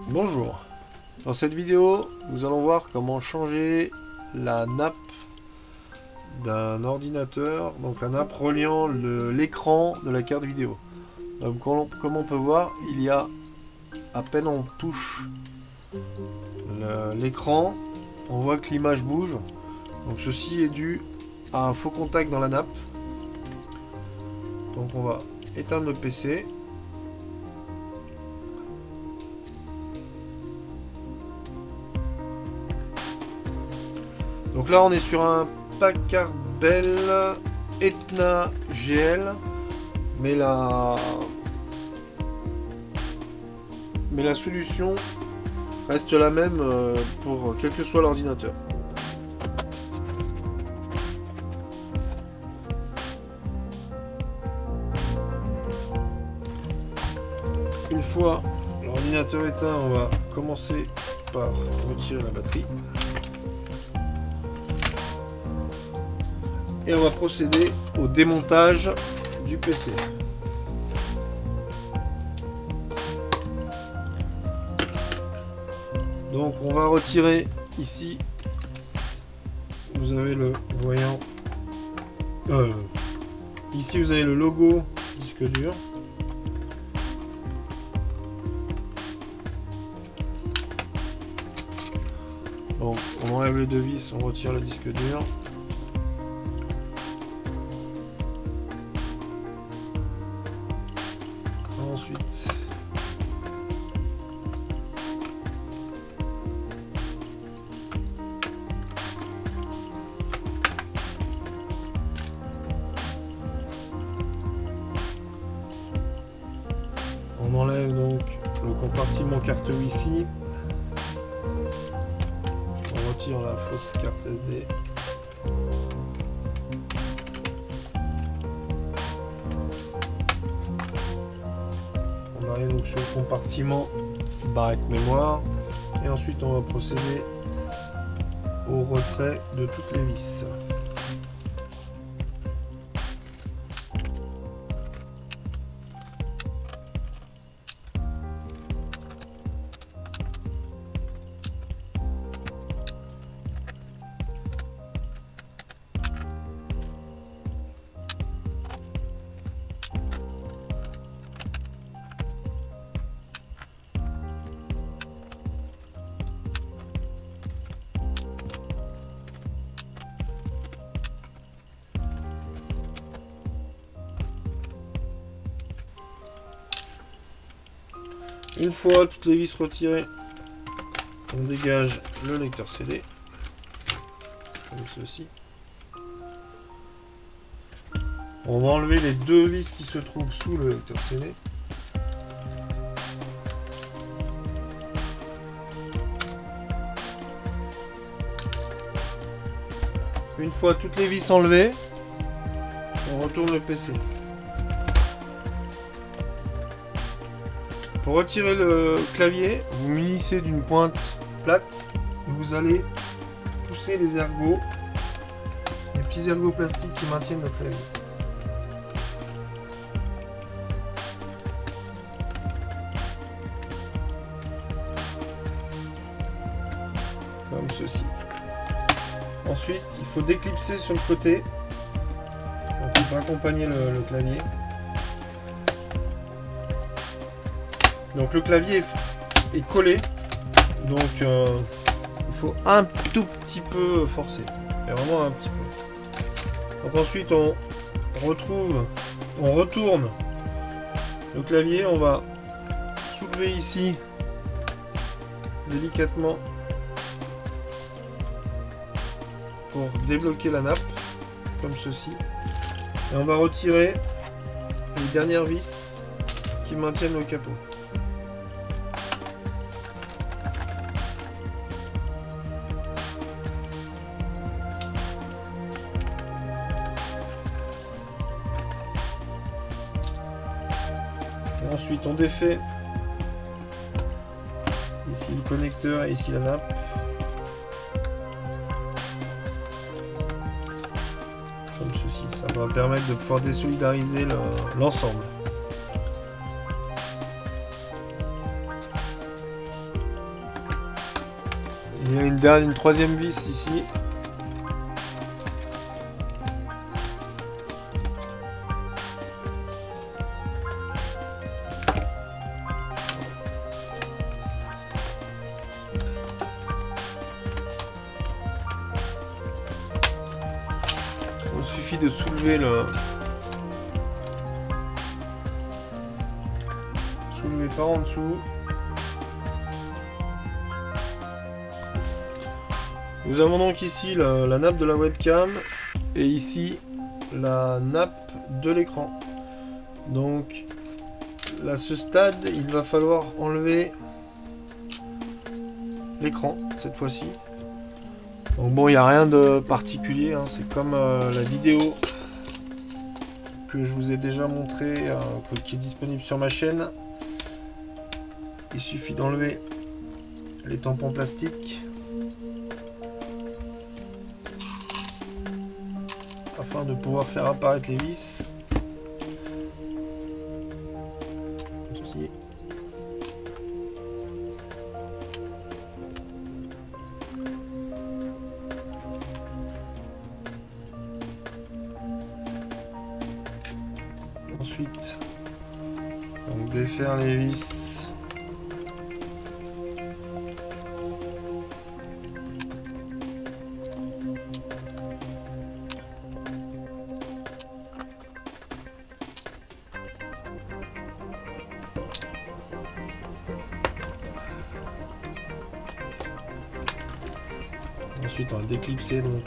Bonjour, dans cette vidéo nous allons voir comment changer la nappe d'un ordinateur, donc la nappe reliant l'écran de la carte vidéo. Donc, comme on peut voir, il y a à peine on touche l'écran, on voit que l'image bouge. Donc ceci est dû à un faux contact dans la nappe. Donc on va éteindre le PC. Donc là on est sur un Packard Bell Etna GL, mais la solution reste la même pour quel que soit l'ordinateur. Une fois l'ordinateur éteint, on va commencer par retirer la batterie. Et on va procéder au démontage du PC. Donc on va retirer ici, vous avez le voyant, ici vous avez le logo disque dur. Donc on enlève les deux vis, on retire le disque dur. Ensuite, on enlève donc le compartiment carte Wi-Fi. On retire la fausse carte SD. On arrive donc sur le compartiment barrette mémoire et ensuite on va procéder au retrait de toutes les vis. Une fois toutes les vis retirées, on dégage le lecteur CD, comme ceci. On va enlever les deux vis qui se trouvent sous le lecteur CD. Une fois toutes les vis enlevées, on retourne le PC. Pour retirer le clavier, vous munissez d'une pointe plate et vous allez pousser les ergots, les petits ergots plastiques qui maintiennent le clavier. Comme ceci. Ensuite, il faut déclipser sur le côté pour accompagner le clavier. Donc le clavier est collé, donc il faut un tout petit peu forcer, et vraiment un petit peu. Donc ensuite on retourne le clavier, on va soulever ici délicatement pour débloquer la nappe, comme ceci, et on va retirer les dernières vis qui maintiennent le capot. Ensuite on défait ici le connecteur et ici la nappe. Comme ceci, ça va permettre de pouvoir désolidariser l'ensemble. Il y a une troisième vis ici. Il suffit de soulever le... Soulever par en dessous. Nous avons donc ici la nappe de la webcam et ici la nappe de l'écran. Donc à ce stade, il va falloir enlever l'écran cette fois-ci. Donc bon, il n'y a rien de particulier, hein. C'est comme la vidéo que je vous ai déjà montré, qui est disponible sur ma chaîne. Il suffit d'enlever les tampons plastiques afin de pouvoir faire apparaître les vis. Ceci. Ensuite, donc défaire les vis. Ensuite, on va déclipser donc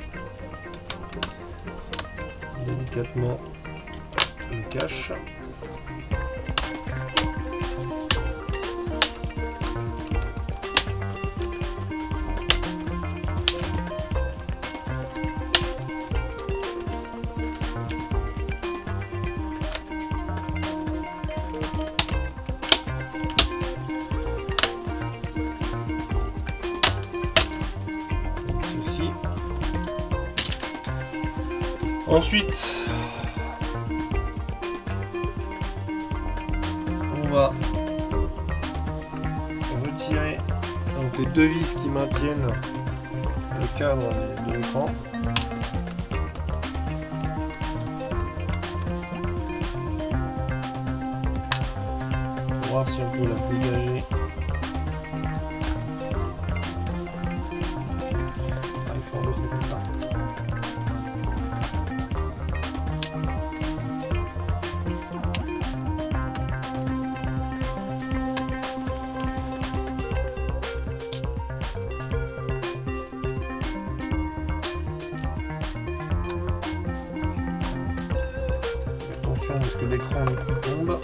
délicatement le cache. Ensuite, on va retirer donc les deux vis qui maintiennent le cadre de l'écran. Pour voir si on peut la dégager. Il faut enlever ça comme ça. Parce que l'écran tombe.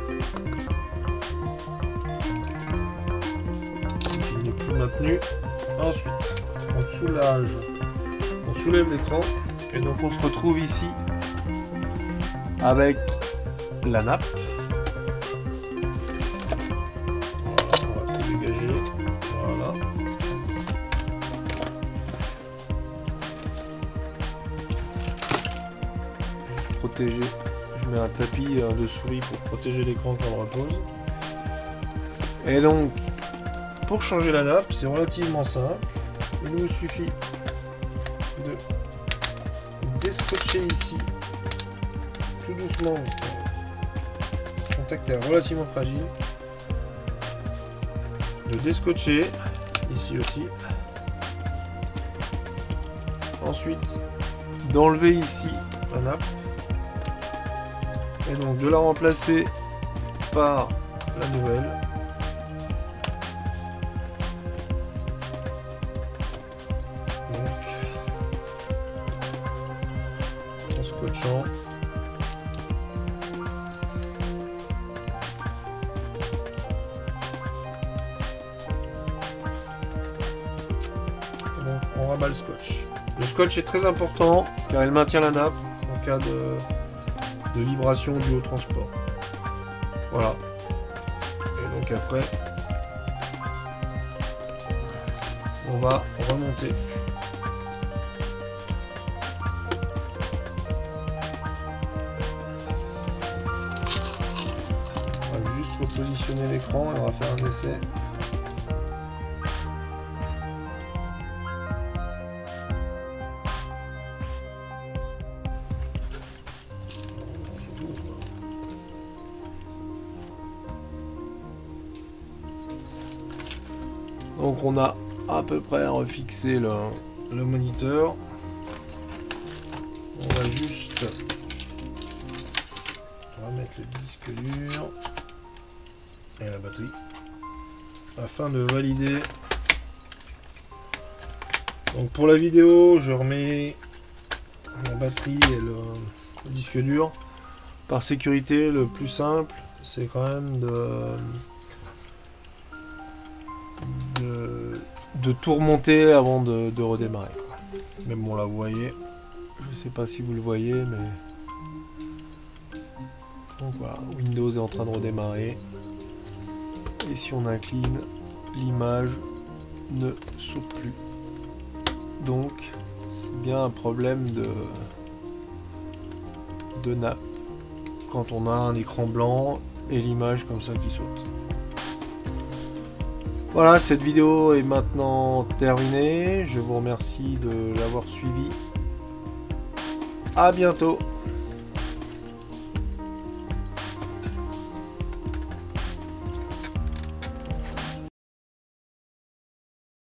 Il n'est plus maintenu. Ensuite, on soulève l'écran et donc on se retrouve ici avec la nappe. Voilà, on va tout dégager. Voilà. Juste protéger. Je mets un tapis de souris pour protéger l'écran quand on le repose. Et donc, pour changer la nappe, c'est relativement simple. Il nous suffit de descotcher ici, tout doucement, parce que le contact est relativement fragile. De descotcher, ici aussi. Ensuite, d'enlever ici la nappe. Et donc de la remplacer par la nouvelle. Donc, en scotchant. Donc on rabat le scotch. Le scotch est très important car il maintient la nappe en cas de vibration due au transport. Voilà. Et donc après, on va remonter. On va juste repositionner l'écran et on va faire un essai. Donc on a à peu près refixé le moniteur. On va juste remettre le disque dur et la batterie afin de valider. Donc pour la vidéo, je remets la batterie et le disque dur. Par sécurité, le plus simple, c'est quand même de tout remonter avant de redémarrer. Mais bon, là vous voyez, je sais pas si vous le voyez, mais donc voilà, Windows est en train de redémarrer. Et si on incline, l'image ne saute plus. Donc c'est bien un problème de nappe quand on a un écran blanc et l'image comme ça qui saute. Voilà, cette vidéo est maintenant terminée. Je vous remercie de l'avoir suivi. À bientôt.